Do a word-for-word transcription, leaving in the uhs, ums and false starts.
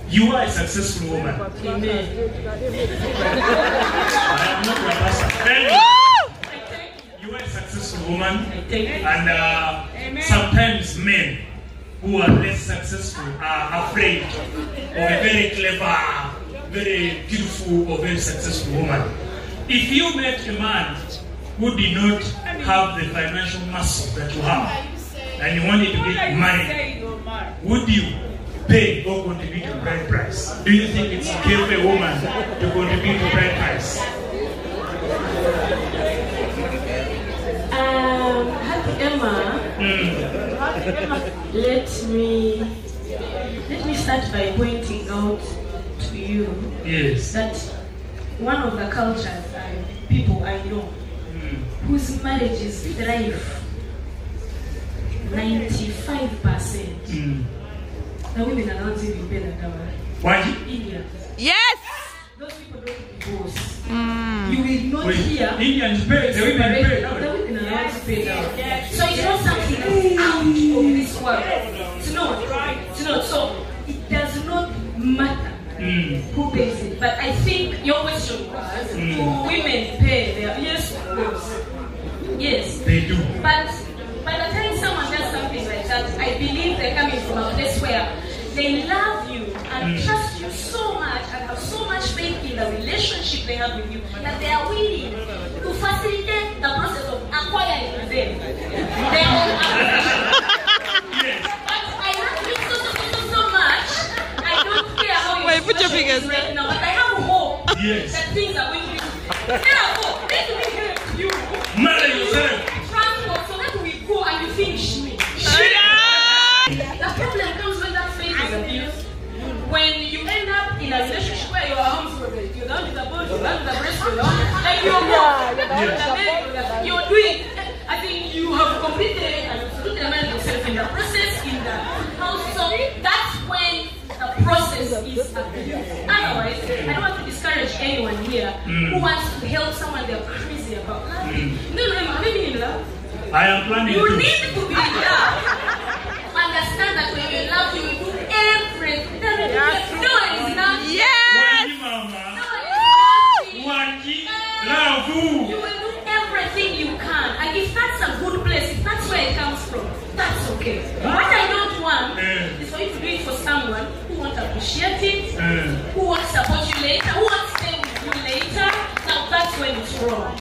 You are a successful woman. Amen. I am not your pastor. Anyway, you are a successful woman. And uh, sometimes men who are less successful are afraid of a very clever, very beautiful, or very successful woman. If you met a man who did not have the financial muscle that you have, and you wanted to get married, would you pay or contribute to the bride price? Do you think it's okay for a woman to contribute to the bride price? Um, Happy Emma, mm. let me let me start by pointing out to you yes. that one of the cultures and people I know mm. whose marriages thrive, ninety-five percent. Mm. The women are not even better than why? India. Yes. Those people don't divorce. Mm. You will not Wait, hear Indians pay. The women pay. The women are not paid out. So it's not something out of this world. It's not. It's not. So it does not matter mm. who pays it. But I think your question was, mm. do women pay their? Yes, of course. Yes. They do. But by the time someone does something like that, I believe they're coming from a place where they love you and mm. trust you so much and have so much faith in the relationship they have with you that they are willing to facilitate the process of acquiring them their own acquisition. But I love you so, so, so, so much. I don't care how Wait, put your fingers right now, but I have hope yes. that things are going to be. Therefore, let me help you. Marry yourself. Transport so that we go and you finish me. The problem comes when that faith is abused. When you end up in a relationship where you are homeschooled, you're down to the boat, you're down to the breast, you're down like you're yeah, yeah. You're doing, I think you have completed and absolutely amazed yourself in the process, in the house. So that's when the process is abused. Otherwise, I don't want to discourage anyone here mm. who wants to help someone they're crazy about love. Mm. No, no, have you been in love? I am planning you to. You need to be in love. Understand that when you're in love, you will do everything. Yes. No one is nothing. Yes. No one is nothing. You will do everything you can. And if that's a good place, if that's where it comes from, that's okay. What I don't want uh. is for you to do it for someone who won't appreciate it, uh. who won't support you later, who won't stay with you later. Now that's when it's wrong.